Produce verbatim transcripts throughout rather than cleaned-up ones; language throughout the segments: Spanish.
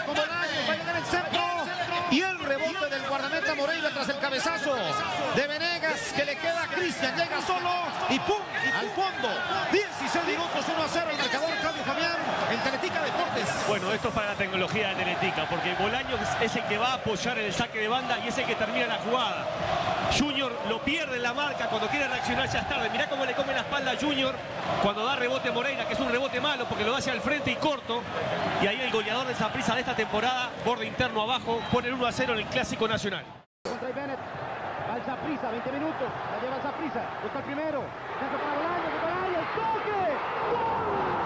con Bolaños, va a llegar el centro y el rebote del guardameta Moreira tras el cabezazo de Venegas, que le queda a Cristian, llega solo y ¡pum! Al fondo, dieciséis minutos, uno a cero el marcador. Claudio Fabián en Teletica Deportes. Bueno, esto es para la tecnología de Teletica, porque Bolaños es el que va a apoyar en el saque de banda y es el que termina la jugada. Junior lo pierde en la marca, cuando quiere reaccionar ya es tarde. Mirá cómo le come la espalda a Junior cuando da rebote Moreira, que es un rebote malo porque lo da hacia el frente y corto. Y ahí el goleador de Saprissa de esta temporada, borde interno abajo, pone el uno a cero en el Clásico Nacional. Contra Bennett, va el Saprissa, veinte minutos, la lleva el Saprissa, busca el primero, centro para Bolaños, para Bolaños, toque, ¡gol!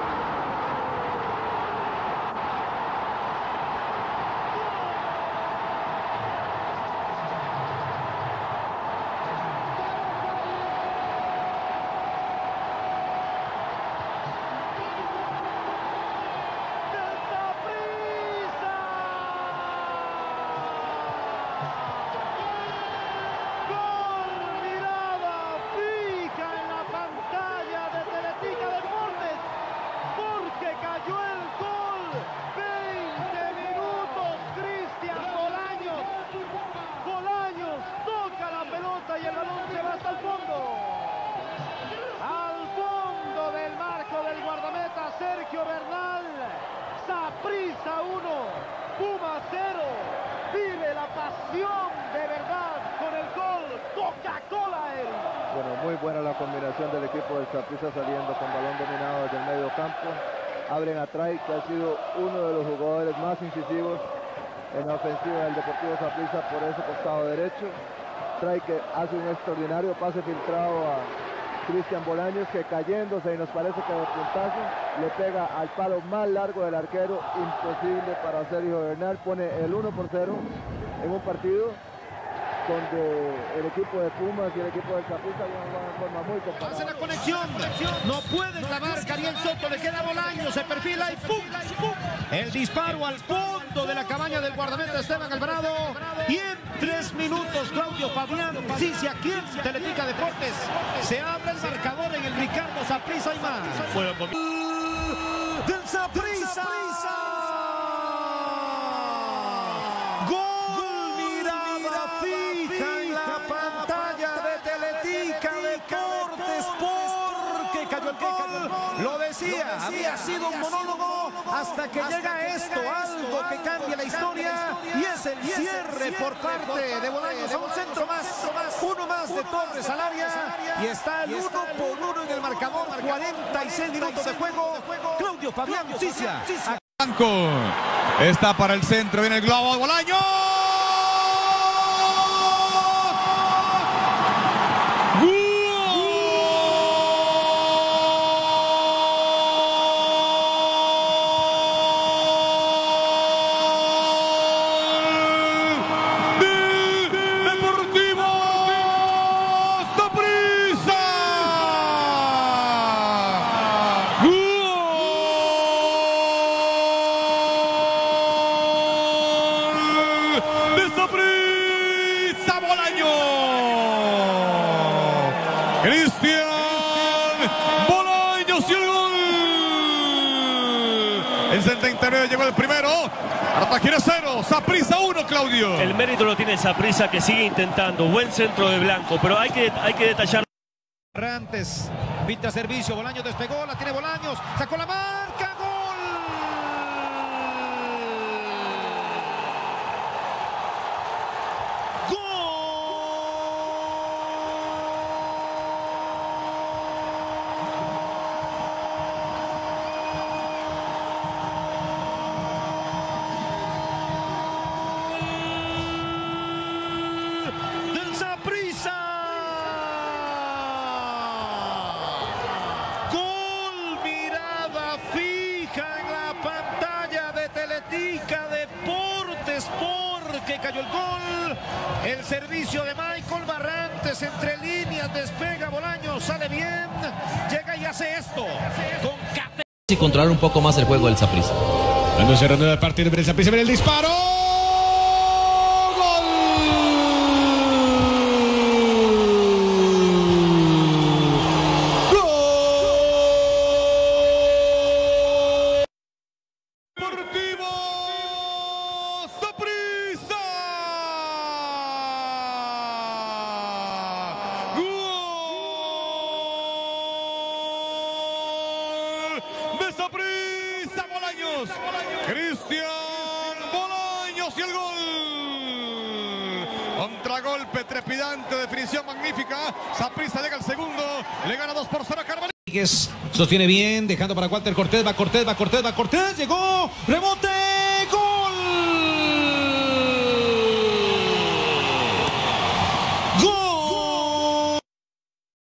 Y el balón se va hasta el fondo. Al fondo del marco del guardameta Sergio Bernal. Saprissa uno, Puma cero. Vive la pasión de verdad con el gol Coca-Cola. Bueno, muy buena la combinación del equipo del Saprissa saliendo con balón dominado desde el medio campo. Abren a Tray, que ha sido uno de los jugadores más incisivos en la ofensiva del Deportivo Saprissa por ese costado derecho. Tray que hace un extraordinario pase filtrado a Cristian Bolaños, que cayéndose y nos parece que de puntazo le pega al palo más largo del arquero, imposible para Sergio Bernal. Pone el uno por cero en un partido donde el equipo de Pumas y el equipo del Saprissa van de forma muy comparada. Hace la conexión, no puede clavar Cariel Soto, le queda Bolaños, se perfila y ¡pum! ¡pum! El disparo al fondo de la cabaña del guardameta Esteban Alvarado. Y en tres minutos Claudio Fabián, sí, sí, aquí en Teletica Deportes se abre el marcador en el Ricardo Saprissa y más. Bueno, con... del Saprissa. Gol, mirada fija en la pantalla de Teletica Deportes, porque cayó el gol. Lo decía, había sido un monólogo hasta que llega esto, algo que cambia la historia, y es el cierre por parte de Bolaños a un centro más, uno más de Torres al área, y está el uno por uno en el marcador. Cuarenta y seis minutos de juego. Claudio Fabián Cicia. Blanco está para el centro, viene el globo de Bolaños. Cristian Bolaños y el gol. En setenta y nueve llegó el primero. Cartagena cero, Saprissa uno, Claudio. El mérito lo tiene Saprissa, que sigue intentando. Buen centro de Blanco, pero hay que, hay que detallar. Rantes, pinta servicio, Bolaños despegó, la tiene Bolaños, sacó la marca, gol. Que cayó el gol, el servicio de Michael Barrantes entre líneas, despega Bolaños, sale bien, llega y hace esto con Cate. Y controlar un poco más el juego del Saprissa. Cuando se reanuda el partido, el Saprissa viene el disparo. Bolaños. Cristian Bolaños y el gol. Contragolpe trepidante, definición magnífica. Saprissa llega al segundo. Le gana dos por cero a Carvalho. Sostiene bien, dejando para Walter Cortés. Va Cortés, va Cortés, va Cortés. Llegó. Rebote.